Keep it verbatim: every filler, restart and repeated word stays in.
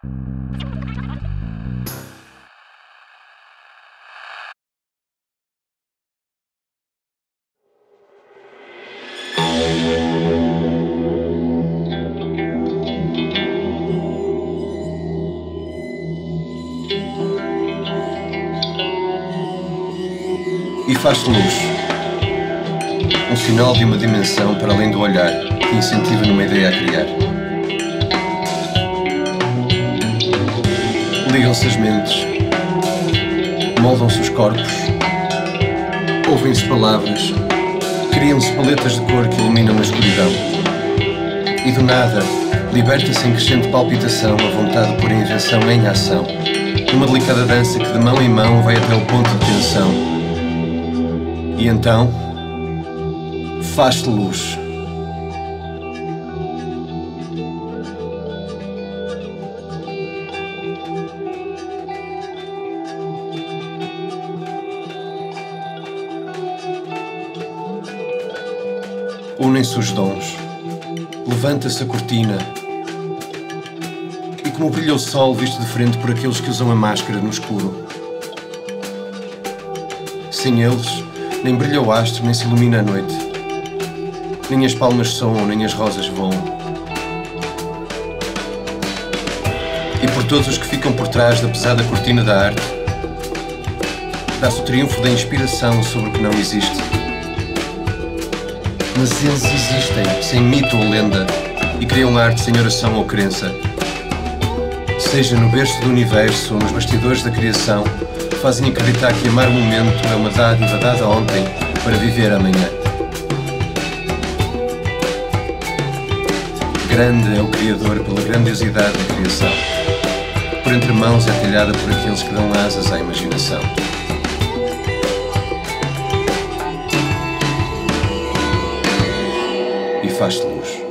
E faz-se luz, um sinal de uma dimensão para além do olhar que incentiva numa ideia a criar. Ligam-se as mentes, moldam-se os corpos, ouvem-se palavras, criam-se paletas de cor que iluminam a escuridão. E do nada, liberta-se em crescente palpitação a vontade de pôr a invenção em ação, numa delicada dança que de mão em mão vai até o ponto de tensão. E então, faz-se luz. Unem-se os dons, levanta-se a cortina, e como brilha o sol visto de frente por aqueles que usam a máscara no escuro. Sem eles, nem brilha o astro, nem se ilumina a noite. Nem as palmas soam, nem as rosas voam. E por todos os que ficam por trás da pesada cortina da arte, dá-se o triunfo da inspiração sobre o que não existe. Mas eles existem, sem mito ou lenda, e criam arte sem oração ou crença. Seja no berço do universo ou nos bastidores da criação, fazem acreditar que amar o momento é uma dádiva dada ontem para viver amanhã. Grande é o Criador pela grandiosidade da criação. Por entre mãos é telhada por aqueles que dão asas à imaginação. E faz-se luz.